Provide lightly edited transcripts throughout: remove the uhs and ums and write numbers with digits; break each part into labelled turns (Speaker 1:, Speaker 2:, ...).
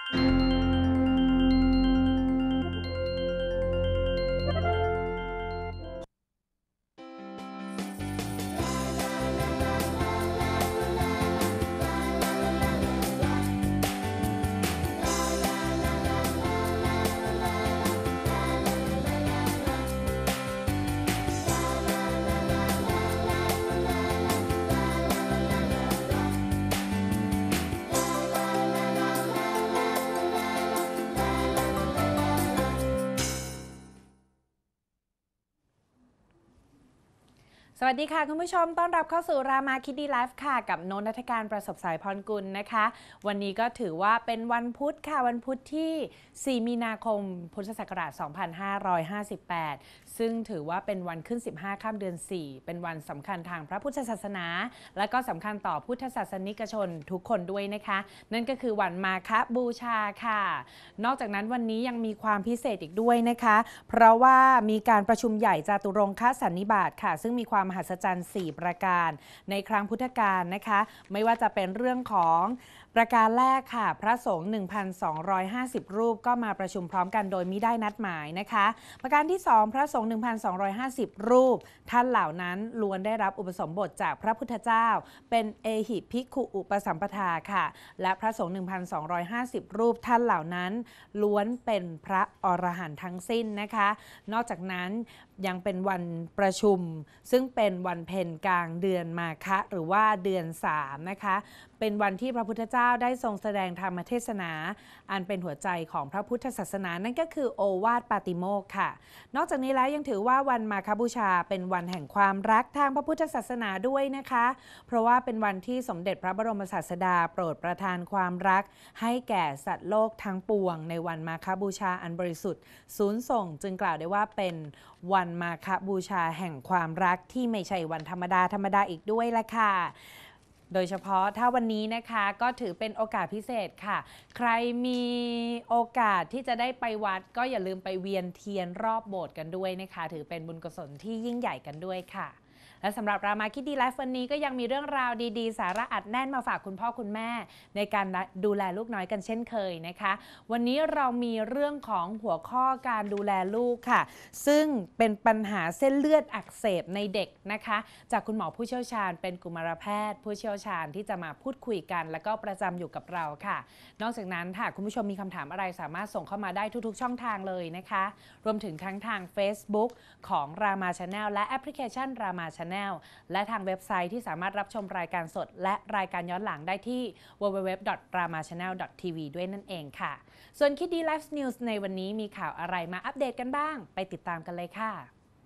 Speaker 1: สวัสดีค่ะคุณผู้ชมต้อนรับเข้าสู่รามาคิดดีไลฟ์ค่ะกับโนนัฐการประสบสายพรกุลนะคะวันนี้ก็ถือว่าเป็นวันพุธค่ะวันพุธที่ 4 มีนาคม พุทธศักราช 2558 ซึ่งถือว่าเป็นวันขึ้น 15 ค่ำเดือน 4 เป็นวันสำคัญทางพระพุทธศาสนาและก็สำคัญต่อพุทธศาสนิกชนทุกคนด้วยนะคะนั่นก็คือวันมาฆบูชาค่ะนอกจากนั้นวันนี้ยังมีความพิเศษอีกด้วยนะคะเพราะว่ามีการประชุมใหญ่จาตุรงคสันนิบาตค่ะซึ่งมีความมหัศจรรย์ 4 ประการในครั้งพุทธกาลนะคะไม่ว่าจะเป็นเรื่องของประการแรกค่ะพระสงฆ์ 1,250 รูปก็มาประชุมพร้อมกันโดยมิได้นัดหมายนะคะประการที่ 2 พระสงฆ์ 1,250 รูปท่านเหล่านั้นล้วนได้รับอุปสมบทจากพระพุทธเจ้าเป็นเอหิภิกขุอุปสัมปทาค่ะและพระสงฆ์ 1,250 รูปท่านเหล่านั้นล้วนเป็นพระอรหันต์ทั้งสิ้นนะคะนอกจากนั้นยังเป็นวันประชุมซึ่งเป็นวันเพ็ญกลางเดือนมาฆะหรือว่าเดือน3นะคะเป็นวันที่พระพุทธเจ้าได้ทรงแสดงธรรมเทศนาอันเป็นหัวใจของพระพุทธศาสนานั่นก็คือโอวาทปาติโมกข์ค่ะนอกจากนี้แล้วยังถือว่าวันมาฆบูชาเป็นวันแห่งความรักทางพระพุทธศาสนาด้วยนะคะเพราะว่าเป็นวันที่สมเด็จพระบรมศาสดาโปรดประทานความรักให้แก่สัตว์โลกทั้งปวงในวันมาฆบูชาอันบริสุทธิ์สูญส่งจึงกล่าวได้ว่าเป็นวันมาฆบูชาแห่งความรักที่ไม่ใช่วันธรรมดาอีกด้วยละค่ะโดยเฉพาะถ้าวันนี้นะคะก็ถือเป็นโอกาสพิเศษค่ะใครมีโอกาสที่จะได้ไปวัดก็อย่าลืมไปเวียนเทียนรอบโบสถ์กันด้วยนะคะถือเป็นบุญกุศลที่ยิ่งใหญ่กันด้วยค่ะและสำหรับรามาคิดดีไลฟ์วันนี้ก็ยังมีเรื่องราวดีๆสาระอัดแน่นมาฝากคุณพ่อคุณแม่ในการดูแลลูกน้อยกันเช่นเคยนะคะวันนี้เรามีเรื่องของหัวข้อการดูแลลูกค่ะซึ่งเป็นปัญหาเส้นเลือดอักเสบในเด็กนะคะจากคุณหมอผู้เชี่ยวชาญเป็นกุมารแพทย์ผู้เชี่ยวชาญที่จะมาพูดคุยกันแล้วก็ประจำอยู่กับเราค่ะนอกจากนั้นค่ะคุณผู้ชมมีคำถามอะไรสามารถส่งเข้ามาได้ทุกๆช่องทางเลยนะคะรวมถึงทั้งทาง Facebook ของรามา Channel และแอปพลิเคชันรามา Channelและทางเว็บไซต์ที่สามารถรับชมรายการสดและรายการย้อนหลังได้ที่ www.ramachannel.tv ด้วยนั่นเองค่ะส่วนคิดดีไลฟ์นิวส์ในวันนี้มีข่าวอะไรมาอัปเดตกันบ้างไปติดตามกันเลยค่ะ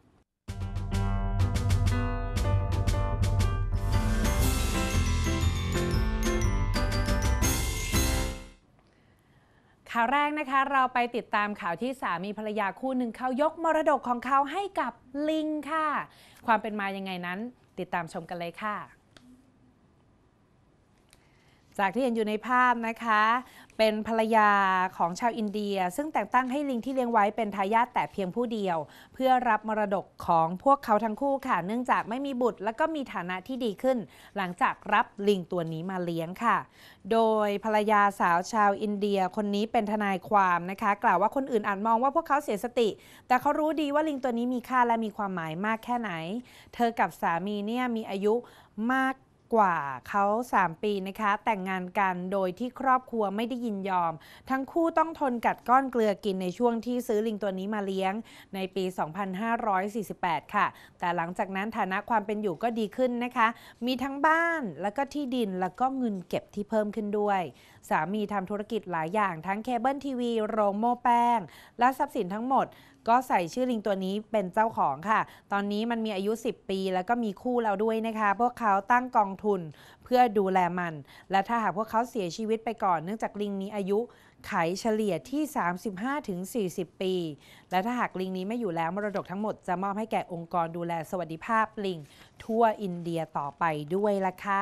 Speaker 1: ข่าวแรกนะคะเราไปติดตามข่าวที่สามีภรรยาคู่หนึ่งเขายกมรดกของเขาให้กับลิงค่ะความเป็นมายังไงนั้นติดตามชมกันเลยค่ะจากที่เห็นอยู่ในภาพนะคะเป็นภรรยาของชาวอินเดียซึ่งแต่งตั้งให้ลิงที่เลี้ยงไว้เป็นทายาทแต่เพียงผู้เดียวเพื่อรับมรดกของพวกเขาทั้งคู่ค่ะเนื่องจากไม่มีบุตรและก็มีฐานะที่ดีขึ้นหลังจากรับลิงตัวนี้มาเลี้ยงค่ะโดยภรรยาสาวชาวอินเดียคนนี้เป็นทนายความนะคะกล่าวว่าคนอื่นอาจมองว่าพวกเขาเสียสติแต่เขารู้ดีว่าลิงตัวนี้มีค่าและมีความหมายมากแค่ไหนเธอกับสามีเนี่ยมีอายุมากกว่าเขา3 ปีนะคะแต่งงานกันโดยที่ครอบครัวไม่ได้ยินยอมทั้งคู่ต้องทนกัดก้อนเกลือกินในช่วงที่ซื้อลิงตัวนี้มาเลี้ยงในปี 2548 ค่ะแต่หลังจากนั้นฐานะความเป็นอยู่ก็ดีขึ้นนะคะมีทั้งบ้านแล้วก็ที่ดินแล้วก็เงินเก็บที่เพิ่มขึ้นด้วยสามีทำธุรกิจหลายอย่างทั้งเคเบิลทีวีโรงโม่แป้งและทรัพย์สินทั้งหมดก็ใส่ชื่อลิงตัวนี้เป็นเจ้าของค่ะตอนนี้มันมีอายุ10 ปีแล้วก็มีคู่แล้วด้วยนะคะพวกเขาตั้งกองทุนเพื่อดูแลมันและถ้าหากพวกเขาเสียชีวิตไปก่อนเนื่องจากลิงมีอายุไขเฉลี่ยที่ 35-40 ปีและถ้าหากลิงนี้ไม่อยู่แล้วมรดกทั้งหมดจะมอบให้แก่องค์กรดูแลสวัสดิภาพลิงทั่วอินเดียต่อไปด้วยล่ะค่ะ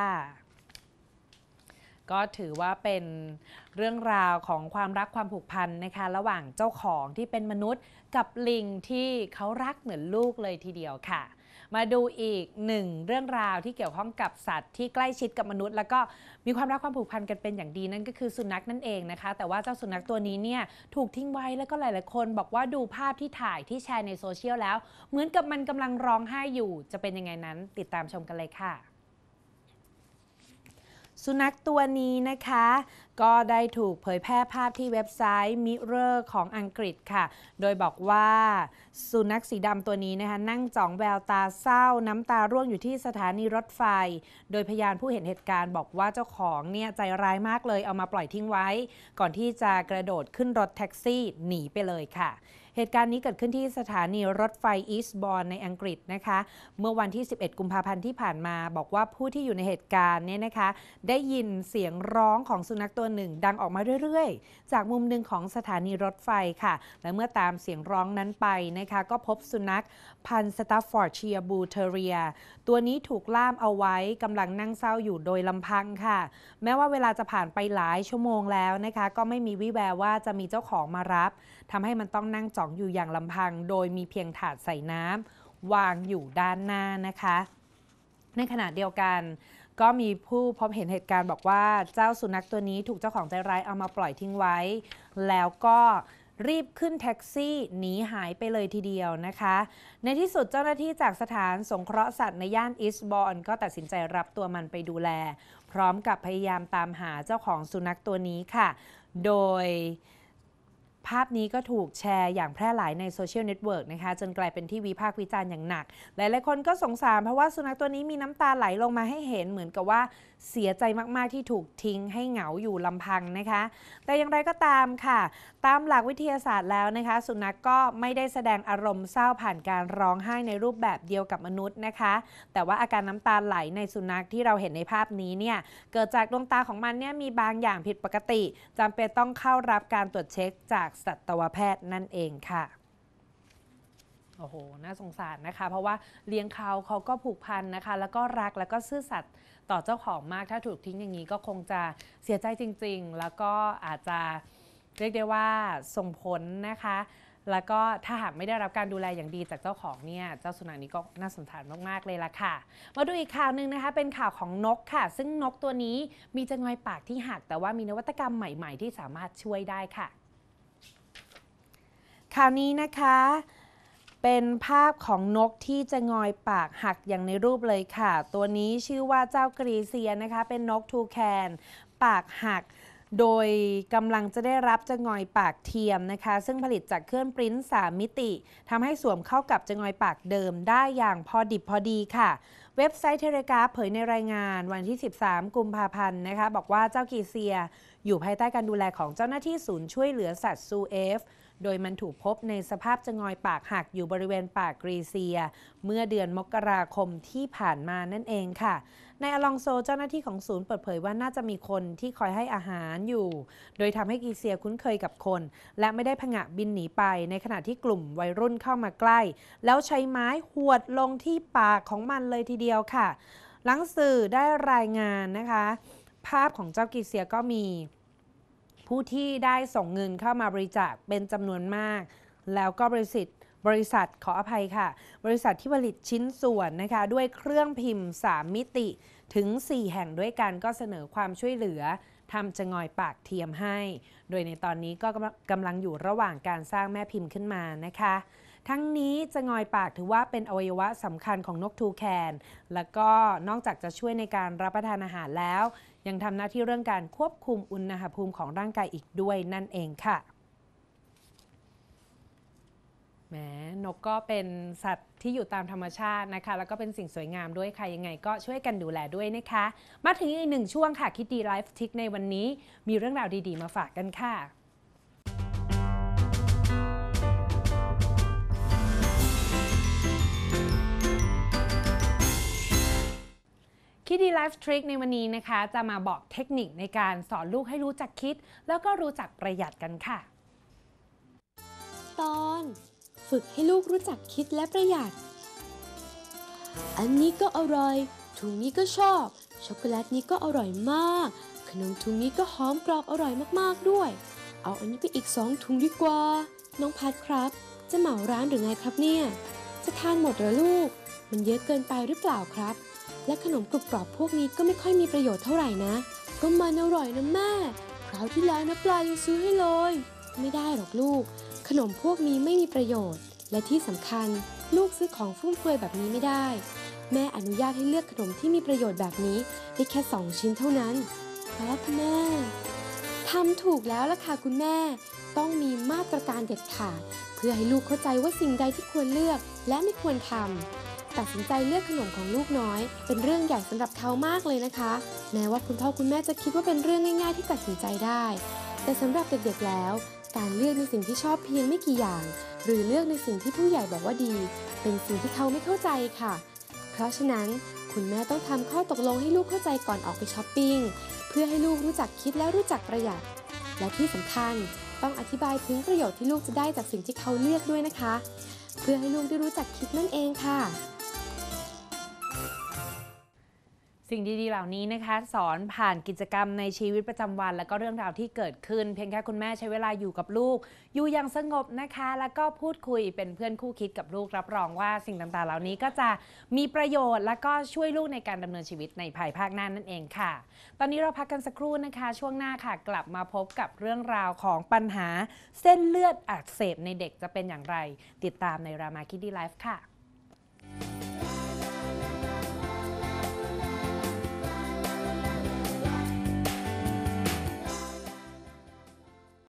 Speaker 1: ก็ถือว่าเป็นเรื่องราวของความรักความผูกพันนะคะระหว่างเจ้าของที่เป็นมนุษย์กับลิงที่เขารักเหมือนลูกเลยทีเดียวค่ะมาดูอีกหนึ่งเรื่องราวที่เกี่ยวข้องกับสัตว์ที่ใกล้ชิดกับมนุษย์แล้วก็มีความรักความผูกพันกันเป็นอย่างดีนั่นก็คือสุนัขนั่นเองนะคะแต่ว่าเจ้าสุนัขตัวนี้เนี่ยถูกทิ้งไว้แล้วก็หลายๆคนบอกว่าดูภาพที่ถ่ายที่แชร์ในโซเชียลแล้วเหมือนกับมันกำลังร้องไห้อยู่จะเป็นยังไงนั้นติดตามชมกันเลยค่ะสุนัขตัวนี้นะคะก็ได้ถูกเผยแพร่ภาพที่เว็บไซต์ Mirror ของอังกฤษค่ะโดยบอกว่าสุนัขสีดำตัวนี้นะคะนั่งจ้องแววตาเศร้าน้ำตาร่วงอยู่ที่สถานีรถไฟโดยพยานผู้เห็นเหตุการณ์บอกว่าเจ้าของเนี่ยใจร้ายมากเลยเอามาปล่อยทิ้งไว้ก่อนที่จะกระโดดขึ้นรถแท็กซี่หนีไปเลยค่ะเหตุการณ์นี้เกิดขึ้นที่สถานีรถไฟอีสต์บอร์นในอังกฤษนะคะเมื่อวันที่11กุมภาพันธ์ที่ผ่านมาบอกว่าผู้ที่อยู่ในเหตุการณ์เนี่ยนะคะได้ยินเสียงร้องของสุนัขตัวหนึ่งดังออกมาเรื่อยๆจากมุมหนึ่งของสถานีรถไฟค่ะและเมื่อตามเสียงร้องนั้นไปนะคะก็พบสุนัขพันธุ์สตัฟฟอร์ดเชียร์บูเทเรียตัวนี้ถูกล่ามเอาไว้กำลังนั่งเศร้าอยู่โดยลำพังค่ะแม้ว่าเวลาจะผ่านไปหลายชั่วโมงแล้วนะคะก็ไม่มีวี่แววว่าจะมีเจ้าของมารับทำให้มันต้องนั่งจ่องอยู่อย่างลำพังโดยมีเพียงถาดใส่น้ำวางอยู่ด้านหน้านะคะในขณะเดียวกันก็มีผู้พบเห็นเหตุการณ์บอกว่าเจ้าสุนัขตัวนี้ถูกเจ้าของใจร้ายเอามาปล่อยทิ้งไว้แล้วก็รีบขึ้นแท็กซี่หนีหายไปเลยทีเดียวนะคะในที่สุดเจ้าหน้าที่จากสถานสงเคราะห์สัตว์ในย่านอีสต์บอร์นก็ตัดสินใจรับตัวมันไปดูแลพร้อมกับพยายามตามหาเจ้าของสุนัขตัวนี้ค่ะโดยภาพนี้ก็ถูกแชร์อย่างแพร่หลายในโซเชียลเน็ตเวิร์กนะคะจนกลายเป็นที่วิพากษ์วิจารณ์อย่างหนักหลายๆคนก็สงสารเพราะว่าสุนัขตัวนี้มีน้ำตาไหลลงมาให้เห็นเหมือนกับว่าเสียใจมากๆที่ถูกทิ้งให้เหงาอยู่ลำพังนะคะแต่อย่างไรก็ตามค่ะตามหลักวิทยาศาสตร์แล้วนะคะสุนัขก็ไม่ได้แสดงอารมณ์เศร้าผ่านการร้องไห้ในรูปแบบเดียวกับมนุษย์นะคะแต่ว่าอาการน้ำตาไหลในสุนัขที่เราเห็นในภาพนี้เนี่ยเกิดจากดวงตาของมันเนี่ยมีบางอย่างผิดปกติจำเป็นต้องเข้ารับการตรวจเช็คจากสัตวแพทย์นั่นเองค่ะโอ้โหน่าสงสารนะคะเพราะว่าเลี้ยงเขาก็ผูกพันนะคะแล้วก็รักแล้วก็ซื่อสัตย์ต่อเจ้าของมากถ้าถูกทิ้งอย่างนี้ก็คงจะเสียใจจริงๆแล้วก็อาจจะเรียกได้ว่าส่งผลนะคะแล้วก็ถ้าหากไม่ได้รับการดูแลอย่างดีจากเจ้าของเนี่ยเจ้าสุนัขนี้ก็น่าสงสารมากๆเลยล่ะค่ะมาดูอีกข่าวหนึ่งนะคะเป็นข่าวของนกค่ะซึ่งนกตัวนี้มีจงอยปากที่หักแต่ว่ามีนวัตกรรมใหม่ๆที่สามารถช่วยได้ค่ะข่าวนี้นะคะเป็นภาพของนกที่จะงอยปากหักอย่างในรูปเลยค่ะตัวนี้ชื่อว่าเจ้ากรีเซียนะคะเป็นนกทูแคนปากหักโดยกำลังจะได้รับจะงอยปากเทียมนะคะซึ่งผลิตจากเครื่องปริ้น3 มิติทำให้สวมเข้ากับจะงอยปากเดิมได้อย่างพอดิบพอดีค่ะเว็บไซต์เทเลกราฟเผยในรายงานวันที่13กุมภาพันธ์นะคะบอกว่าเจ้ากรีเซียอยู่ภายใต้การดูแลของเจ้าหน้าที่ศูนย์ช่วยเหลือสัตว์ซูเอฟโดยมันถูกพบในสภาพจะงอยปากหักอยู่บริเวณปากกรีเซียเมื่อเดือนมกราคมที่ผ่านมานั่นเองค่ะนายอลองโซเจ้าหน้าที่ของศูนย์เปิดเผยว่าน่าจะมีคนที่คอยให้อาหารอยู่โดยทำให้กรีเซียคุ้นเคยกับคนและไม่ได้ผงะบินหนีไปในขณะที่กลุ่มวัยรุ่นเข้ามาใกล้แล้วใช้ไม้หวดลงที่ปากของมันเลยทีเดียวค่ะหลังสื่อได้รายงานนะคะภาพของเจ้ากรีเซียก็มีผู้ที่ได้ส่งเงินเข้ามาบริจาคเป็นจำนวนมากแล้วก็บริษัทขออภัยค่ะบริษัทที่ผลิตชิ้นส่วนนะคะด้วยเครื่องพิมพ์3 มิติถึง4 แห่งด้วยกันก็เสนอความช่วยเหลือทำจะงอยปากเทียมให้โดยในตอนนี้ก็กำลังอยู่ระหว่างการสร้างแม่พิมพ์ขึ้นมานะคะทั้งนี้จะงอยปากถือว่าเป็นอวัยวะสำคัญของนกทูแคนแล้วก็นอกจากจะช่วยในการรับประทานอาหารแล้วยังทำหน้าที่เรื่องการควบคุมอุณหภูมิของร่างกายอีกด้วยนั่นเองค่ะแหมนกก็เป็นสัตว์ที่อยู่ตามธรรมชาตินะคะแล้วก็เป็นสิ่งสวยงามด้วยค่ะยังไงก็ช่วยกันดูแลด้วยนะคะมาถึงอีกหนึ่งช่วงค่ะคิดดีไลฟ์ทิกในวันนี้มีเรื่องราวดีๆมาฝากกันค่ะคิดดีไลฟ์ทริคในวันนี้นะคะจะมาบอกเทคนิคในการสอนลูกให้รู้จักคิดแล้วก็รู้จักประหยัดกันค่ะ
Speaker 2: ตอนฝึกให้ลูกรู้จักคิดและประหยัดอันนี้ก็อร่อยถุงนี้ก็ชอบช็อกโกแลตนี้ก็อร่อยมากขนมถุงนี้ก็หอมกรอบอร่อยมากๆด้วยเอาอันนี้ไปอีก2 ถุงดีกว่าน้องพัดครับจะเหมาร้านหรือไงครับเนี่ยจะทานหมดเหรอลูกมันเยอะเกินไปหรือเปล่าครับและขนมกรุบกรอบพวกนี้ก็ไม่ค่อยมีประโยชน์เท่าไหร่นะก็มันอร่อยนะแม่คราวที่แล้วนะปลายังซื้อให้เลยไม่ได้หรอกลูกขนมพวกนี้ไม่มีประโยชน์และที่สำคัญลูกซื้อของฟุ่มเฟือยแบบนี้ไม่ได้แม่อนุญาตให้เลือกขนมที่มีประโยชน์แบบนี้ได้แค่2 ชิ้นเท่านั้นครับแม่ทำถูกแล้วล่ะค่ะคุณแม่ต้องมีมาตรการเด็ดขาดเพื่อให้ลูกเข้าใจว่าสิ่งใดที่ควรเลือกและไม่ควรทำตัดสินใจเลือกขนมของลูกน้อยเป็นเรื่องใหญ่สำหรับเขามากเลยนะคะแม้ว่าคุณพ่อคุณแม่จะคิดว่าเป็นเรื่องง่ายๆที่ตัดสินใจได้แต่สำหรับเด็กๆแล้วการเลือกในสิ่งที่ชอบเพียงไม่กี่อย่างหรือเลือกในสิ่งที่ผู้ใหญ่บอกว่าดีเป็นสิ่งที่เขาไม่เข้าใจค่ะเพราะฉะนั้นคุณแม่ต้องทำข้อตกลงให้ลูกเข้าใจก่อนออกไปช้อปปิ้งเพื่อให้ลูกรู้จักคิดและรู้จักประหยัดและที่สำคัญต้องอธิบายถึงประโยชน์ที่ลูกจะได้จากสิ่งที่เขาเลือกด้วยนะคะเพื่อให้ลูกได้รู้จักคิดนั่นเองค่ะ
Speaker 1: สิ่งดีๆเหล่านี้นะคะสอนผ่านกิจกรรมในชีวิตประจำวันแล้วก็เรื่องราวที่เกิดขึ้นเพียงแค่คุณแม่ใช้เวลาอยู่กับลูกอยู่อย่างสงบนะคะแล้วก็พูดคุยเป็นเพื่อนคู่คิดกับลูกรับรองว่าสิ่งต่างๆเหล่านี้ก็จะมีประโยชน์และก็ช่วยลูกในการดำเนินชีวิตในภายภาคหน้านั่นเองค่ะตอนนี้เราพักกันสักครู่นะคะช่วงหน้าค่ะกลับมาพบกับเรื่องราวของปัญหาเส้นเลือดอักเสบในเด็กจะเป็นอย่างไรติดตามในรามาคิดดี้ไลฟ์ค่ะ